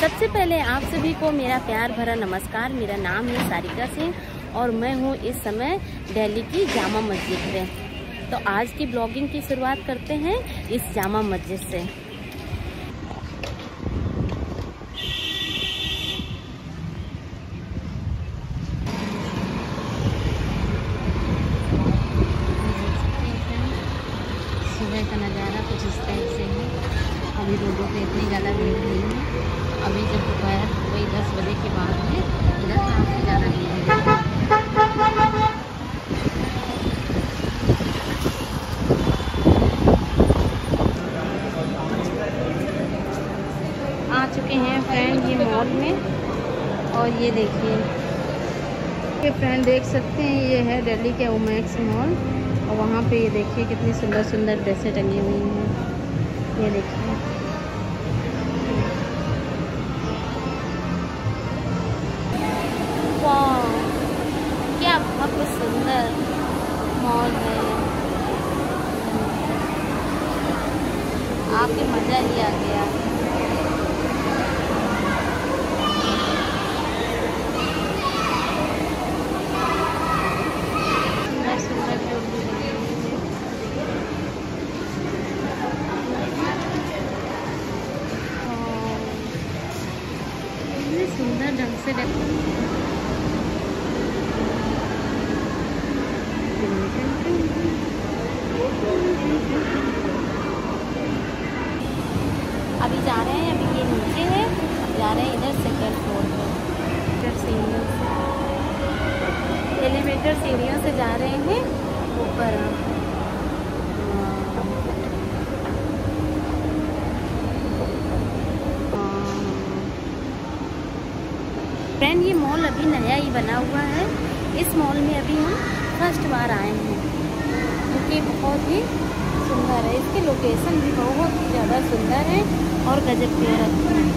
सबसे पहले आप सभी को मेरा प्यार भरा नमस्कार। मेरा नाम है सारिका सिंह और मैं हूँ इस समय दिल्ली की जामा मस्जिद में। तो आज की ब्लॉगिंग की शुरुआत करते हैं इस जामा मस्जिद से। सुबह का नज़ारा कुछ इस टाइप से है। अभी रोडों पे इतनी ज़्यादा भीड़ नहीं है। अभी जब दोपहर वही 10 बजे के बाद है, इधर काफ़ी ज़्यादा भीड़ है। आ चुके हैं फ्रेंड ये मॉल में और ये देखिए ये फ्रेंड देख सकते हैं, ये है दिल्ली के ओमैक्स मॉल और वहाँ पे ये देखिए कितनी सुंदर सुंदर ड्रेसें टंगी हुई हैं। ये देखिए वाह, क्या बहुत सुंदर मॉल है। आपके मज़ा ही आ गया। सुंदर ढंग से अभी जा रहे हैं। अभी ये नीचे है, जा रहे हैं इधर सेकंड फ्लोर पर। सीढ़ियों से एलिवेटर सीढ़ियों से जा रहे हैं ऊपर। फ्रेंड ये मॉल अभी नया ही बना हुआ है। इस मॉल में अभी हम फर्स्ट बार आए हैं, क्योंकि बहुत ही सुंदर है। इसकी लोकेशन भी बहुत ही ज़्यादा सुंदर है और गजब के रखते हैं।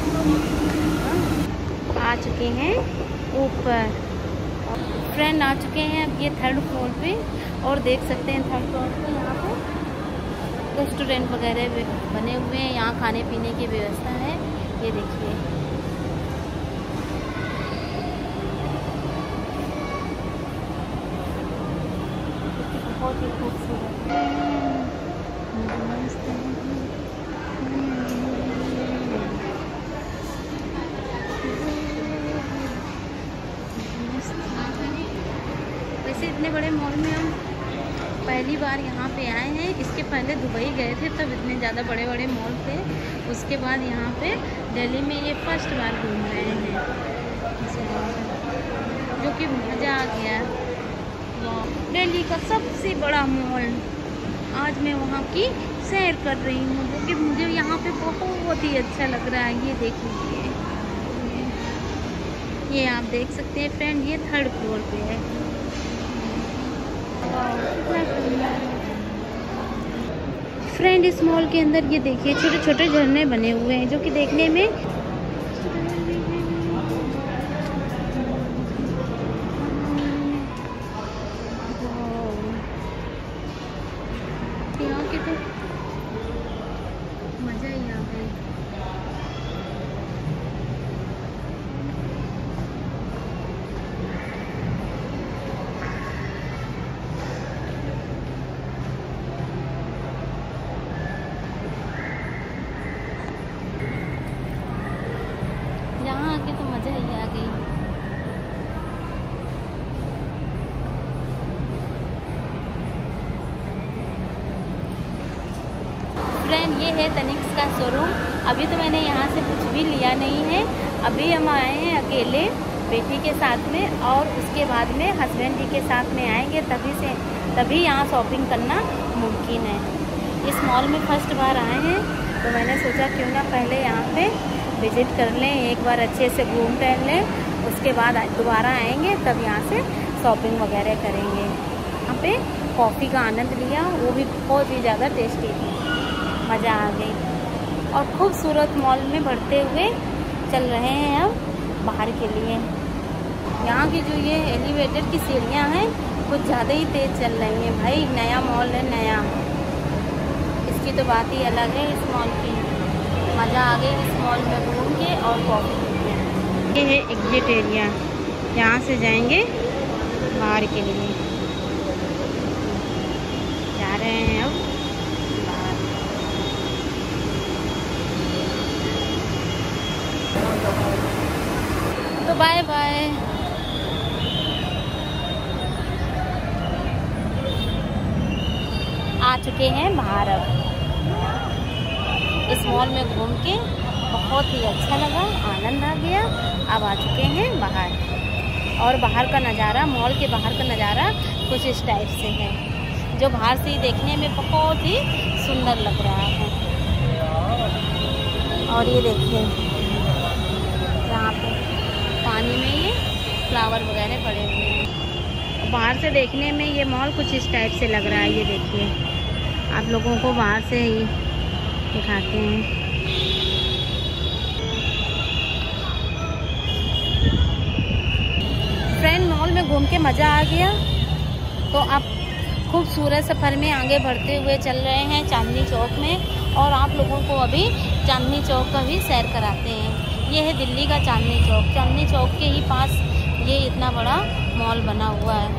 आ चुके हैं ऊपर फ्रेंड, आ चुके हैं अब ये थर्ड फ्लोर पे और देख सकते हैं थर्ड फ्लोर पे यहाँ पे रेस्टोरेंट वगैरह बने हुए हैं। यहाँ खाने पीने की व्यवस्था है। ये देखिए बहुत ही खूबसूरत वैसे इतने बड़े मॉल में हम पहली बार यहाँ पे आए हैं। इसके पहले दुबई गए थे, तब इतने ज़्यादा बड़े बड़े मॉल थे। उसके बाद यहाँ पे दिल्ली में ये फर्स्ट बार घूम रहे हैं, जो कि मज़ा आ गया। दिल्ली का सबसे बड़ा मॉल, आज मैं वहाँ की सैर कर रही हूँ, जो कि मुझे यहाँ पे बहुत ही अच्छा लग रहा है। ये देख लीजिए, ये आप देख सकते हैं फ्रेंड, ये थर्ड फ्लोर पे है। फ्रेंड इस मॉल के अंदर ये देखिए छोटे छोटे झरने बने हुए हैं, जो कि देखने में यहाँ के तो मज़ा ही आ गई। यहाँ आके तो मज़ा ही आ गई। फ्रेंड ये है तनिक्स का शोरूम। अभी तो मैंने यहाँ से कुछ भी लिया नहीं है। अभी हम आए हैं अकेले बेटी के साथ में, और उसके बाद में हस्बैंड जी के साथ में आएंगे, तभी यहाँ शॉपिंग करना मुमकिन है। इस मॉल में फर्स्ट बार आए हैं, तो मैंने सोचा क्यों ना पहले यहाँ पे विज़िट कर लें, एक बार अच्छे से घूम टहल लें। उसके बाद दोबारा आएंगे, तब यहाँ से शॉपिंग वगैरह करेंगे। यहाँ पे कॉफ़ी का आनंद लिया, वो भी बहुत ही ज़्यादा टेस्टी थी, मज़ा आ गई। और खूबसूरत मॉल में बढ़ते हुए चल रहे हैं अब बाहर के लिए। यहाँ की जो ये एलिवेटर की सीढ़ियाँ हैं कुछ ज़्यादा ही तेज़ चल रही हैं भाई। नया मॉल है, नया, इसकी तो बात ही अलग है इस मॉल की। मज़ा आ गई इस मॉल में घूम के और कॉफ़ी पी के। ये है एग्जिट एरिया, यहाँ से जाएंगे बाहर के लिए। जा रहे हैं अब बाहर। तो बाय बाय। आ चुके हैं बाहर अब। इस मॉल में घूम के बहुत ही अच्छा लगा, आनंद आ गया। अब आ चुके हैं बाहर और बाहर का नज़ारा, मॉल के बाहर का नज़ारा कुछ इस टाइप से है, जो बाहर से ही देखने में बहुत ही सुंदर लग रहा है। और ये देखिए यहाँ पे पानी में ये फ्लावर वगैरह पड़े हुए हैं। बाहर से देखने में ये मॉल कुछ इस टाइप से लग रहा है। ये देखिए, आप लोगों को बाहर से ही दिखाते हैं। फ्रेंड, मॉल में घूम के मज़ा आ गया। तो आप खूबसूरत सफ़र में आगे बढ़ते हुए चल रहे हैं चांदनी चौक में, और आप लोगों को अभी चांदनी चौक का भी सैर कराते हैं। ये है दिल्ली का चांदनी चौक। चांदनी चौक के ही पास ये इतना बड़ा मॉल बना हुआ है।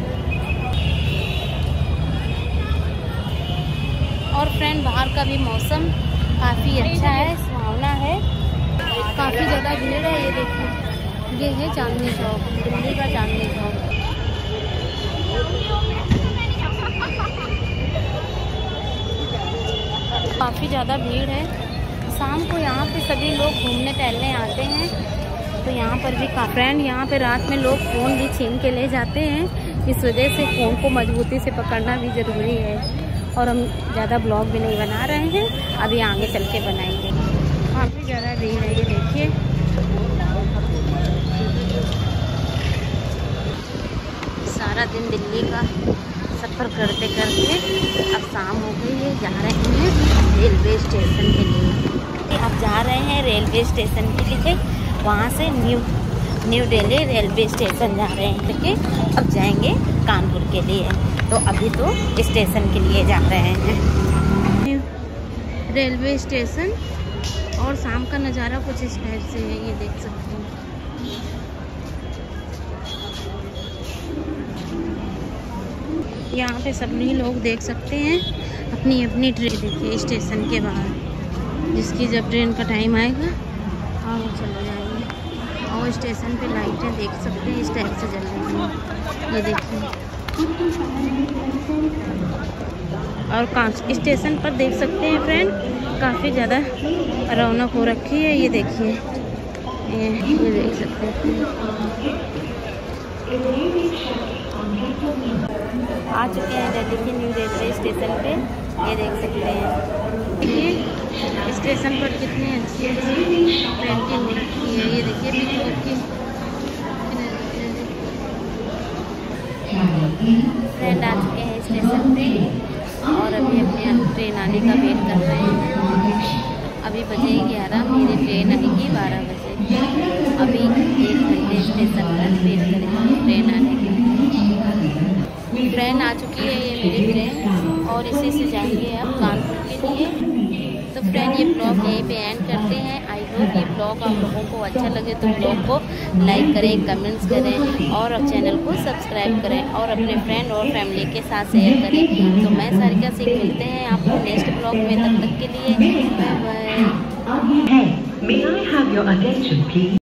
और फ्रेंड, बाहर का भी मौसम काफ़ी अच्छा है, सुहावना है। काफ़ी ज़्यादा भीड़ है। ये देखिए, ये है चांदनी चौक, दिल्ली का चांदनी चौक। काफ़ी ज़्यादा भीड़ है। शाम को यहाँ पे सभी लोग घूमने टहलने आते हैं, तो यहाँ पर भी फ्रेंड, यहाँ पे रात में लोग फ़ोन भी छीन के ले जाते हैं। इस वजह से फ़ोन को मजबूती से पकड़ना भी ज़रूरी है। और हम ज़्यादा ब्लॉग भी नहीं बना रहे हैं, अभी आगे चल के बनाएंगे। काफ़ी ज़्यादा भीड़ है। ये देखिए, सारा दिन दिल्ली का सफ़र करते करते अब शाम हो गई है। जा रहे हैं रेलवे स्टेशन के लिए। अब जा रहे हैं रेलवे स्टेशन के लिए। वहाँ से न्यू दिल्ली रेलवे स्टेशन जा रहे हैं, लेकिन अब जाएंगे कानपुर के लिए। तो अभी तो स्टेशन के लिए जा रहे हैं, रेलवे स्टेशन। और शाम का नज़ारा कुछ इस टाइप से है, ये देख सकते हैं। यहाँ पे सभी लोग देख सकते हैं अपनी अपनी ट्रेन। देखिए स्टेशन के बाहर, जिसकी जब ट्रेन का टाइम आएगा और वो चले जाएंगे। और स्टेशन पे लाइटें देख सकते हैं इस टाइप से जल रही हैं, ये देखिए। और स्टेशन पर देख सकते हैं फ्रेंड, काफ़ी ज़्यादा रौनक हो रखी है। ये देखिए, ये देख सकते हैं। आ चुके हैं दिल्ली के न्यू रेलवे स्टेशन पे। ये देख सकते हैं, देखिए स्टेशन पर कितनी अच्छी पेंटिंग हो रखी है। ये देखिए पिकॉक की। फ्रेंड, आ चुके हैं स्टेशन पे और अभी अपने ट्रेन आने का वेट कर रहे हैं। अभी बजे 11, मेरी ट्रेन आएगी 12 बजे। अभी 1 घंटे स्टेशन पर वेट करेंगे ट्रेन आने के लिए। ट्रेन आ चुकी है, ये मेरी ट्रेन, और इसी से जाएंगे अब कानपुर के लिए। तो फ्रेंड, ये ब्लॉग यहीं पे एंड करते हैं। आई होप ये ब्लॉग आप लोगों को अच्छा लगे तो ब्लॉग को लाइक करें, कमेंट्स करें और अब चैनल को सब्सक्राइब करें और अपने फ्रेंड और फैमिली के साथ शेयर करें। तो मैं सारिका सिंह, मिलते हैं आपको नेक्स्ट ब्लॉग में। तब तक के लिए बाय बाय।